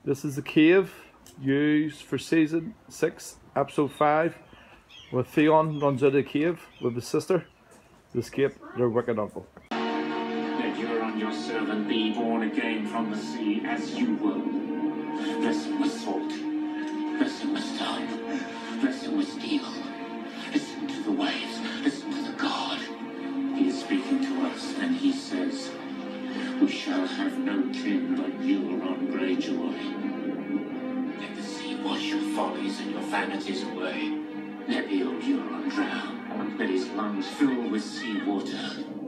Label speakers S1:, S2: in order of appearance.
S1: This is the cave used for season 6, episode 5, where Theon runs out of the cave with his sister to escape their wicked uncle.
S2: Let Yara, your servant, be born again from the sea as you were. Bless him with salt, bless him with stone, bless him with steel. Listen to the waves, listen to the God. He is speaking to us, and he says, we shall have no kin but Euron Greyjoy. Let the sea wash your follies and your vanities away. Let the old Euron drown. Let his lungs fill with sea water.